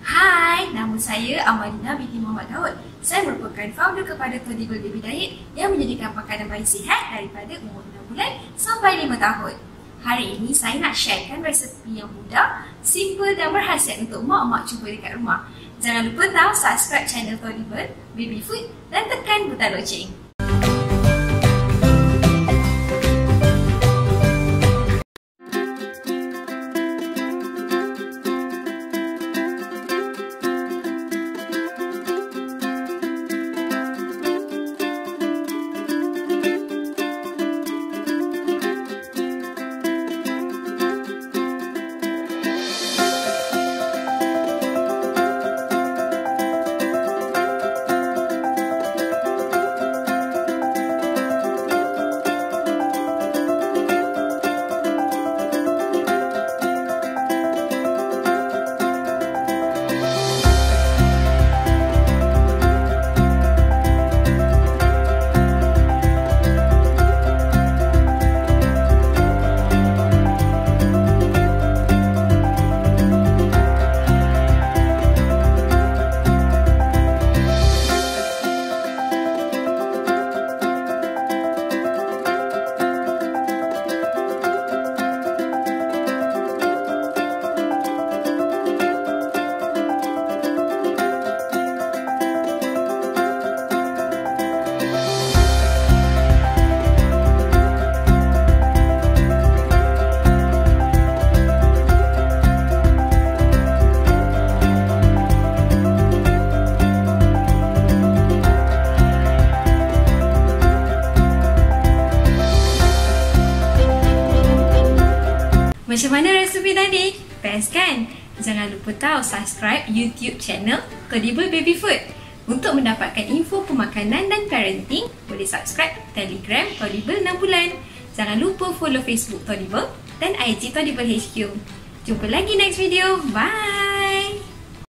Hai, nama saya Amalina binti Muhammad Daud. Saya merupakan founder kepada Todible Baby Diet yang menjadikan makanan bayi sihat daripada umur 6 bulan sampai 5 tahun. Hari ini saya nak sharekan resepi yang mudah, simple dan berkhasiat untuk mak-mak cuba dekat rumah. Jangan lupa subscribe channel Todible Baby Food dan tekan butang loceng. Macam mana resepi tadi? Best kan? Jangan lupa subscribe YouTube channel Todible Baby Food. Untuk mendapatkan info pemakanan dan parenting, boleh subscribe Telegram Todible 6 bulan. Jangan lupa follow Facebook Todible dan IG Todible HQ. Jumpa lagi next video. Bye!